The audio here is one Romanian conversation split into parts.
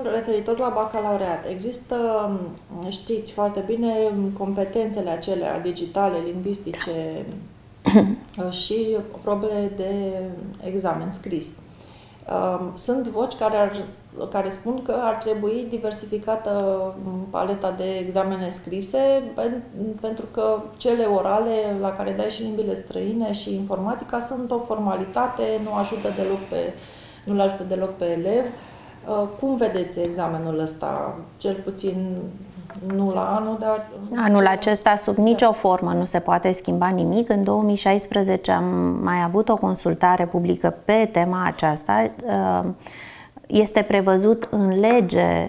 referitor la bacalaureat, există, știți foarte bine, competențele acelea digitale, lingvistice și probele de examen scris. Sunt voci care spun că ar trebui diversificată paleta de examene scrise, pentru că cele orale, la care dai și limbile străine și informatica, sunt o formalitate, nu le ajută deloc pe elev. Cum vedeți examenul ăsta? Cel puțin nu la anul, dar... Anul acesta, sub nicio formă, nu se poate schimba nimic. În 2016 am mai avut o consultare publică pe tema aceasta. Este prevăzut în lege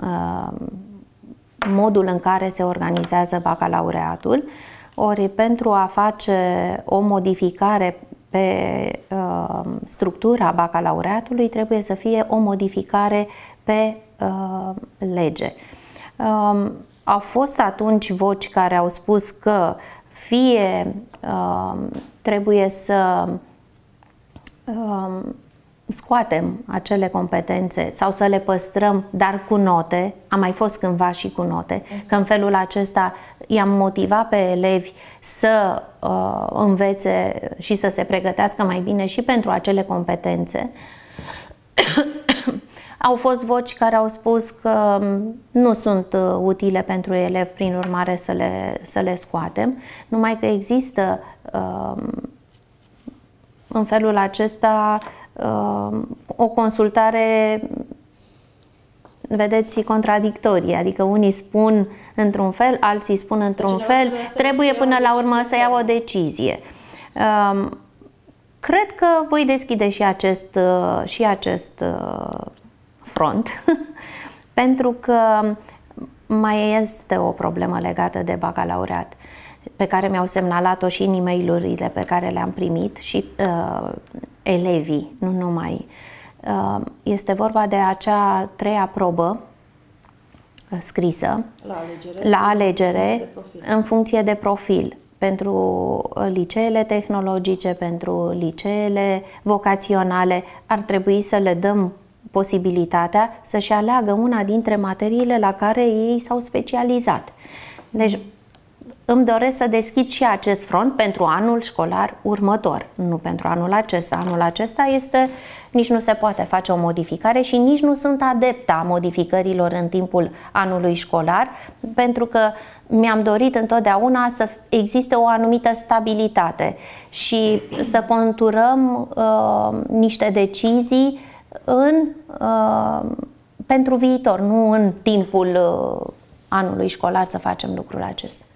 modul în care se organizează bacalaureatul. Ori pentru a face o modificare pe structura bacalaureatului trebuie să fie o modificare pe lege. Au fost atunci voci care au spus că fie trebuie să scoatem acele competențe sau să le păstrăm, dar cu note. Am mai fost cândva și cu note, exact. Că în felul acesta i-am motivat pe elevi să învețe și să se pregătească mai bine și pentru acele competențe. Au fost voci care au spus că nu sunt utile pentru elevi, prin urmare să le scoatem, numai că există în felul acesta o consultare, vedeți, contradictorie, adică unii spun într-un fel, alții spun într-un fel, trebuie până la urmă să iau o decizie. Cred că voi deschide și acest front, pentru că mai este o problemă legată de bacalaureat, pe care mi-au semnalat-o și în e-mail-urile pe care le-am primit și elevii, nu numai. Este vorba de acea treia probă scrisă la alegere în funcție de profil. Pentru liceele tehnologice, pentru liceele vocaționale, ar trebui să le dăm posibilitatea să-și aleagă una dintre materiile la care ei s-au specializat. Deci îmi doresc să deschid și acest front pentru anul școlar următor, nu pentru anul acesta. Anul acesta nici nu se poate face o modificare și nici nu sunt adeptă a modificărilor în timpul anului școlar, pentru că mi-am dorit întotdeauna să existe o anumită stabilitate și să conturăm niște decizii pentru viitor, nu în timpul anului școlar să facem lucrul acesta.